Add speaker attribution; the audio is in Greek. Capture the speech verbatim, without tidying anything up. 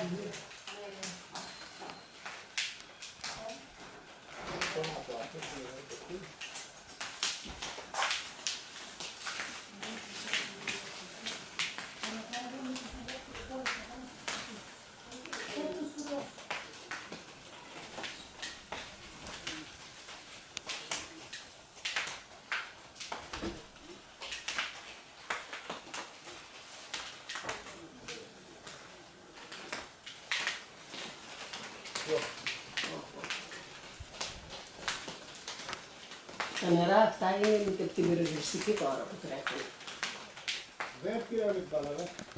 Speaker 1: Τα νερά αυτά είναι και την περιοριστική τώρα που τρέχουν.
Speaker 2: Δεν πήρα την μπάλα,